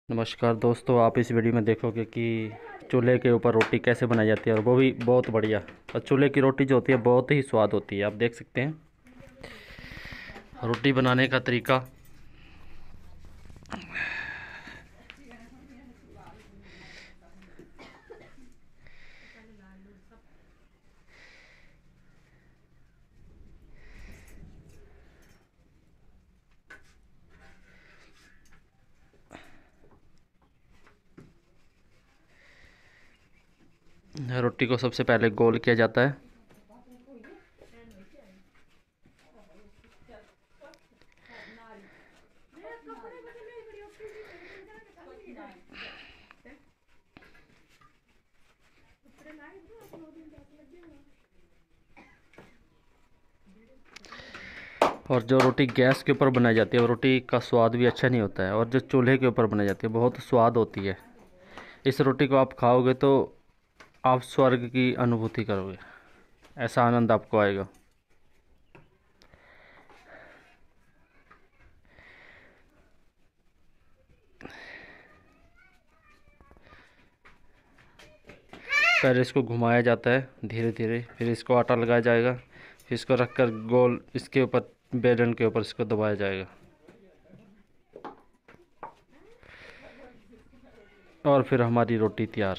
नमस्कार दोस्तों, आप इस वीडियो में देखोगे कि चूल्हे के ऊपर रोटी कैसे बनाई जाती है और वो भी बहुत बढ़िया। और चूल्हे की रोटी जो होती है बहुत ही स्वाद होती है। आप देख सकते हैं रोटी बनाने का तरीका। रोटी को सबसे पहले गोल किया जाता है। और जो रोटी गैस के ऊपर बनाई जाती है वो रोटी का स्वाद भी अच्छा नहीं होता है, और जो चूल्हे के ऊपर बनाई जाती है बहुत स्वाद होती है। इस रोटी को आप खाओगे तो आप स्वर्ग की अनुभूति करोगे, ऐसा आनंद आपको आएगा। पहले इसको घुमाया जाता है धीरे धीरे, फिर इसको आटा लगाया जाएगा, फिर इसको रखकर गोल इसके ऊपर बेलन के ऊपर इसको दबाया जाएगा और फिर हमारी रोटी तैयार।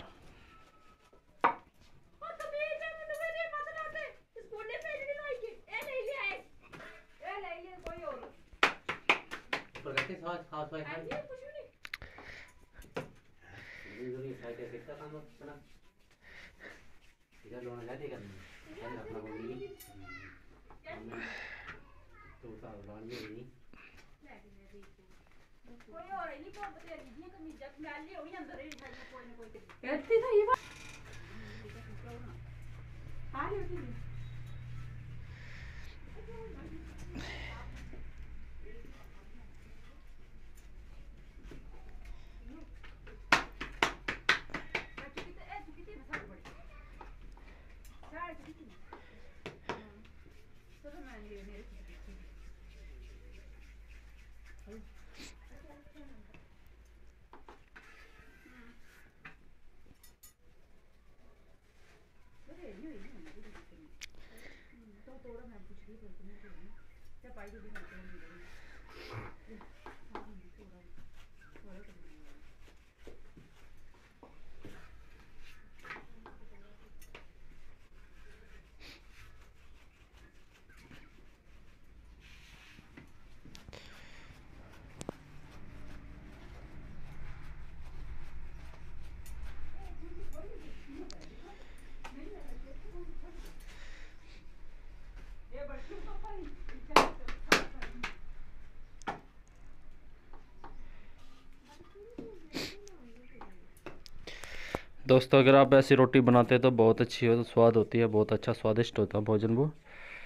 दोस्तों, अगर आप ऐसी रोटी बनाते हैं तो बहुत अच्छी हो, तो स्वाद होती है, बहुत अच्छा स्वादिष्ट होता है भोजन वो।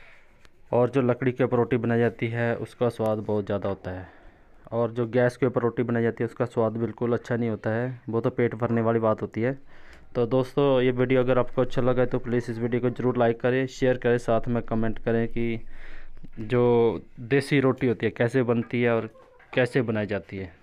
और जो लकड़ी के ऊपर रोटी बनाई जाती है उसका स्वाद बहुत ज़्यादा होता है, और जो गैस के ऊपर रोटी बनाई जाती है उसका स्वाद बिल्कुल अच्छा नहीं होता है, वो तो पेट भरने वाली बात होती है। तो दोस्तों, ये वीडियो अगर आपको अच्छा लगा तो प्लीज़ इस वीडियो को ज़रूर लाइक करें, शेयर करें, साथ में कमेंट करें कि जो देसी रोटी होती है कैसे बनती है और कैसे बनाई जाती है।